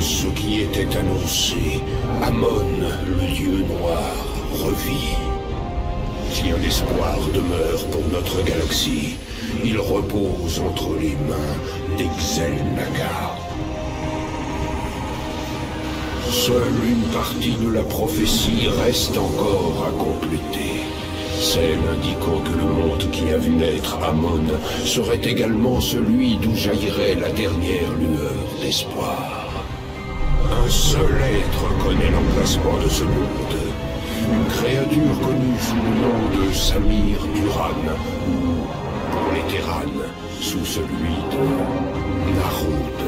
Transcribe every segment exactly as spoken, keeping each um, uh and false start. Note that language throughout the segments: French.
Ce qui était annoncé, Amon, le dieu noir, revit. Si un espoir demeure pour notre galaxie, il repose entre les mains d'Exel-Naga. Seule une partie de la prophétie reste encore à compléter. Celle indiquant que le monde qui a vu naître Amon serait également celui d'où jaillirait la dernière lueur d'espoir. Un seul être connaît l'emplacement de ce monde. Une créature connue sous le nom de Samir Duran, ou, pour les Terranes, sous celui de Narud.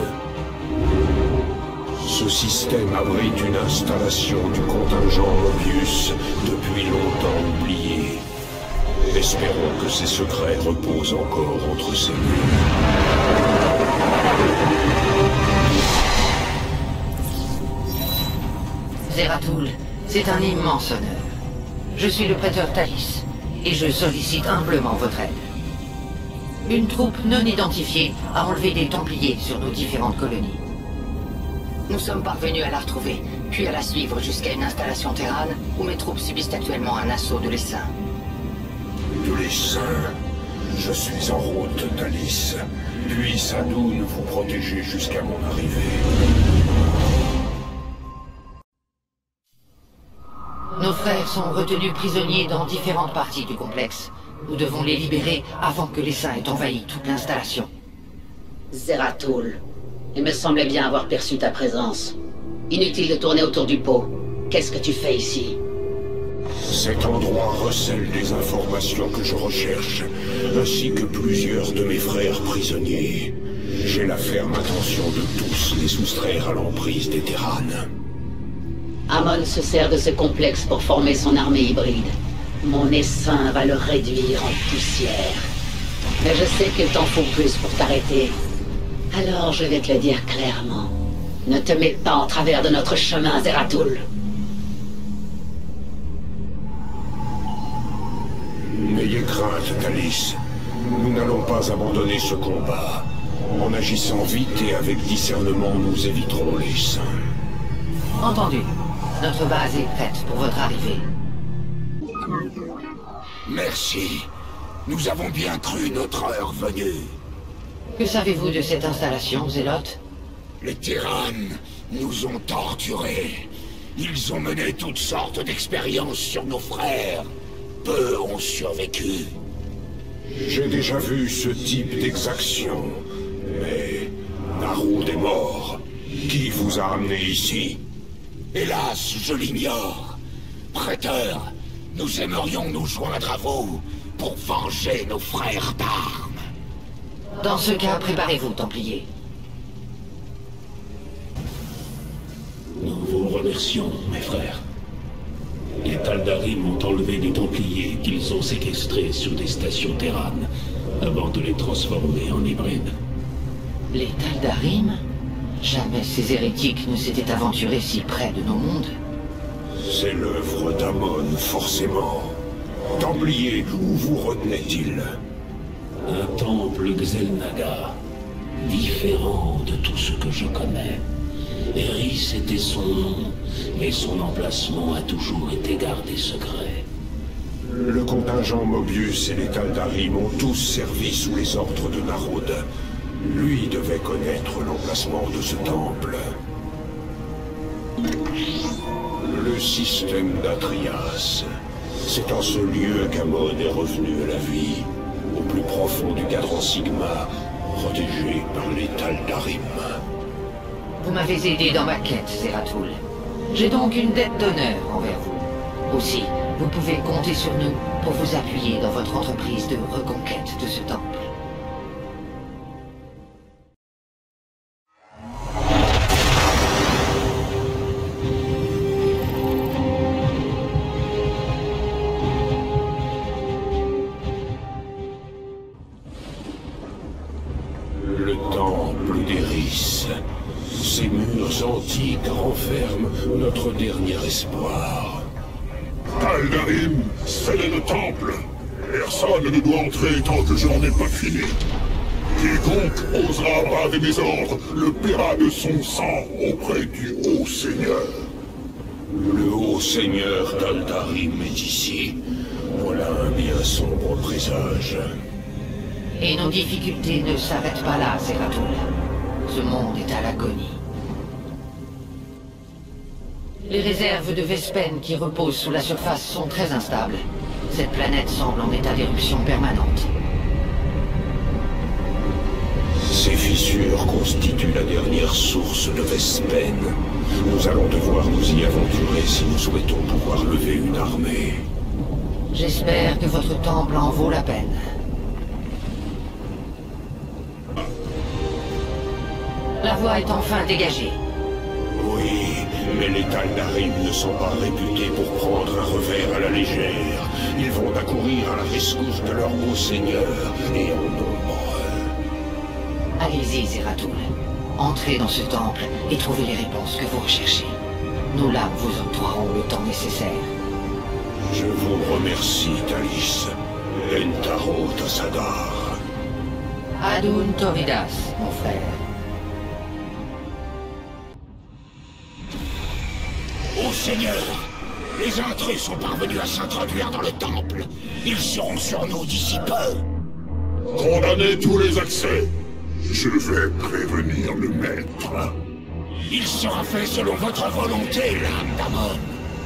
Ce système abrite une installation du contingent Mobius depuis longtemps oublié. Espérons que ses secrets reposent encore entre ses murs. Zeratul, c'est un immense honneur. Je suis le prêteur Talice, et je sollicite humblement votre aide. Une troupe non identifiée a enlevé des Templiers sur nos différentes colonies. Nous sommes parvenus à la retrouver, puis à la suivre jusqu'à une installation terrane où mes troupes subissent actuellement un assaut de l'essaim. De l'essaim? Je suis en route, Talice. Puis Sadoun vous protéger jusqu'à mon arrivée. Nos frères sont retenus prisonniers dans différentes parties du complexe. Nous devons les libérer avant que l'essaim ait envahi toute l'installation. Zeratul, il me semblait bien avoir perçu ta présence. Inutile de tourner autour du pot. Qu'est-ce que tu fais ici? Cet endroit recèle des informations que je recherche, ainsi que plusieurs de mes frères prisonniers. J'ai la ferme intention de tous les soustraire à l'emprise des Terranes. Amon se sert de ce complexe pour former son armée hybride. Mon essaim va le réduire en poussière. Mais je sais qu'il t'en faut plus pour t'arrêter. Alors je vais te le dire clairement. Ne te mets pas en travers de notre chemin, Zeratul. N'ayez crainte, Talice. Nous n'allons pas abandonner ce combat. En agissant vite et avec discernement, nous éviterons les saints. Entendu. Notre base est prête pour votre arrivée. Merci. Nous avons bien cru notre heure venue. Que savez-vous de cette installation, Zélote? Les Terranes nous ont torturés. Ils ont mené toutes sortes d'expériences sur nos frères. Peu ont survécu. J'ai déjà vu ce type d'exaction. Mais Narud est mort. Qui vous a amené ici? Hélas, je l'ignore. Prêteur, nous aimerions nous joindre à vous pour venger nos frères d'armes. Dans ce cas, préparez-vous, Templiers. Nous vous remercions, mes frères. Les Taldarim ont enlevé des Templiers qu'ils ont séquestrés sur des stations terranes avant de les transformer en hybrides. Les Taldarim? Jamais ces hérétiques ne s'étaient aventurés si près de nos mondes. C'est l'œuvre d'Amon, forcément. Templier, où vous retenait-il? Un temple Xel'Naga, différent de tout ce que je connais. Eris était son nom, mais son emplacement a toujours été gardé secret. Le contingent Mobius et les Taldarim ont tous servi sous les ordres de Narud. Lui devait connaître l'emplacement de ce temple. Le système d'Atrias. C'est en ce lieu qu'Amon est revenu à la vie, au plus profond du cadran Sigma, protégé par les Taldarim. Vous m'avez aidé dans ma quête, Zeratul. J'ai donc une dette d'honneur envers vous. Aussi, vous pouvez compter sur nous pour vous appuyer dans votre entreprise de reconquête de ce temple. Le temple d'Eris. Ces murs antiques renferment notre dernier espoir. Taldarim, scellez le temple. Personne ne doit entrer tant que je n'en ai pas fini. Quiconque osera braver mes ordres le paiera de son sang auprès du Haut Seigneur. Le Haut Seigneur d'Aldarim est ici. Voilà un bien sombre présage. Et nos difficultés ne s'arrêtent pas là, Zeratul. Ce monde est à l'agonie. Les réserves de Vespen qui reposent sous la surface sont très instables. Cette planète semble en état d'éruption permanente. Ces fissures constituent la dernière source de Vespen. Nous allons devoir nous y aventurer si nous souhaitons pouvoir lever une armée. J'espère que votre temple en vaut la peine. La voie est enfin dégagée. Oui, mais les Taldarim ne sont pas réputés pour prendre un revers à la légère. Ils vont accourir à la rescousse de leur beau seigneur, et en nombre. Allez-y, Zeratul. Entrez dans ce temple et trouvez les réponses que vous recherchez. Nous là vous octroierons le temps nécessaire. Je vous remercie, Talis. Entaro Tassadar. Adun Toridas, mon frère. Ô Seigneur, les intrus sont parvenus à s'introduire dans le temple. Ils seront sur nous d'ici peu. Condamnez tous les accès. Je vais prévenir le maître. Il sera fait selon votre volonté, l'âme d'Amon.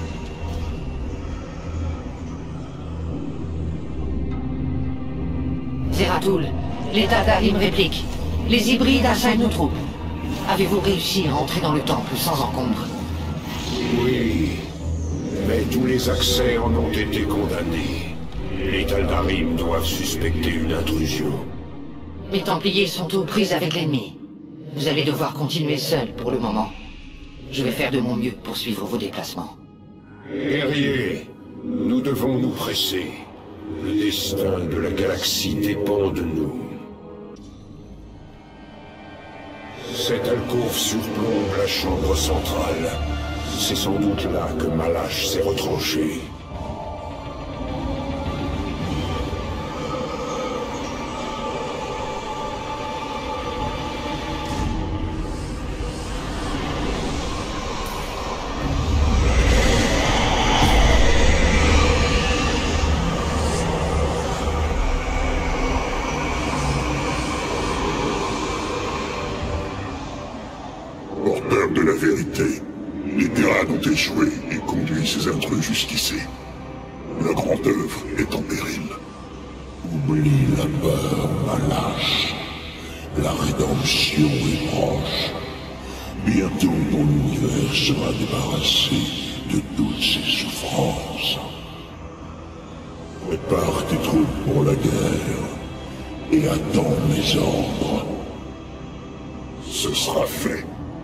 Zeratul, les Taldarim répliquent. Les hybrides assaillent nos troupes. Avez-vous réussi à entrer dans le temple sans encombre? Oui, mais tous les accès en ont été condamnés. Les Taldarim doivent suspecter une intrusion. Les Templiers sont aux prises avec l'ennemi. Vous allez devoir continuer seul pour le moment. Je vais faire de mon mieux pour suivre vos déplacements. Guerriers, nous devons nous presser. Le destin de la galaxie dépend de nous. Cette alcôve surplombe la chambre centrale. C'est sans doute là que Malash s'est retranché. Porteur de la vérité, les Terrans ont échoué et conduit ces intrus jusqu'ici. La grande œuvre est en péril. Oublie la peur, Malash. La rédemption est proche. Bientôt ton univers sera débarrassé de toutes ses souffrances. Prépare tes troupes pour la guerre et attends mes ordres. Ce sera fait.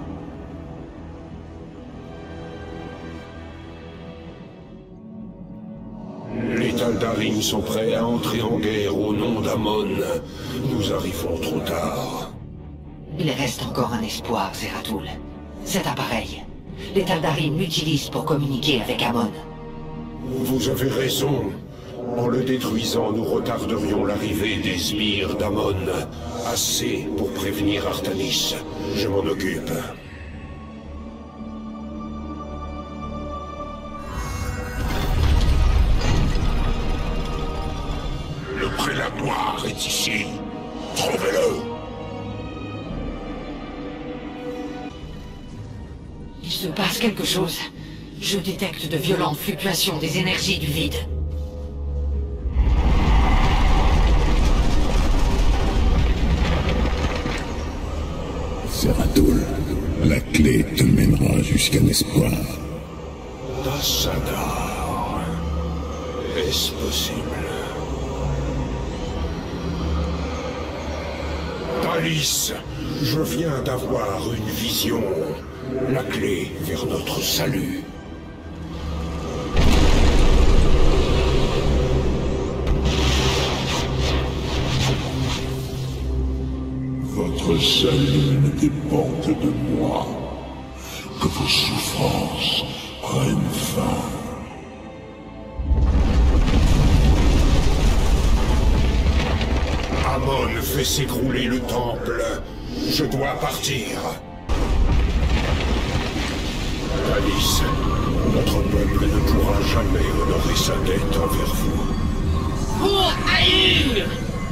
Les Taldarim sont prêts à entrer en guerre au nom d'Amon. Nous arrivons trop tard. Il reste encore un espoir, Zeratul. Cet appareil. Les Taldarim l'utilisent pour communiquer avec Amon. Vous avez raison. En le détruisant, nous retarderions l'arrivée des sbires d'Amon. Assez pour prévenir Artanis. Je m'en occupe. Le prélat noir est ici. Trouvez-le. Il se passe quelque chose. Je détecte de violentes fluctuations des énergies du vide. Zeratul, la clé te mènera jusqu'à l'espoir. Tassadar. Est-ce possible? Talis, je viens d'avoir une vision. La clé vers notre salut. Votre salut ne dépend que de moi. Que vos souffrances prennent fin. Amon fait fait s'écrouler le temple. Je dois partir. Talis, notre peuple ne pourra jamais honorer sa dette envers vous. Pour haïr!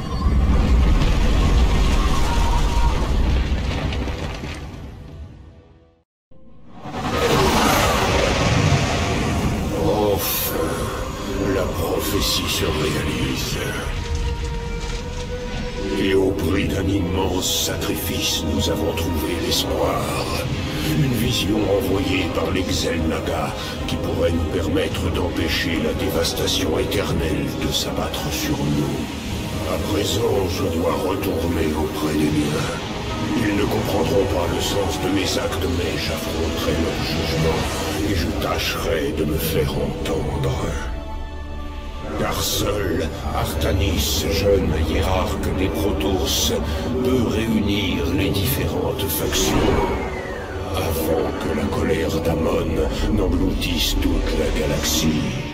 Enfin, la prophétie se réalise. Et au prix d'un immense sacrifice, nous avons trouvé l'espoir. Une vision envoyée par les Xel'Naga qui pourrait nous permettre d'empêcher la dévastation éternelle de s'abattre sur nous. À présent, je dois retourner auprès des miens. Ils ne comprendront pas le sens de mes actes, mais j'affronterai leur jugement et je tâcherai de me faire entendre. Car seul Artanis, jeune hiérarque des Protoss, peut réunir les différentes factions avant que la colère d'Amon n'engloutisse toute la galaxie.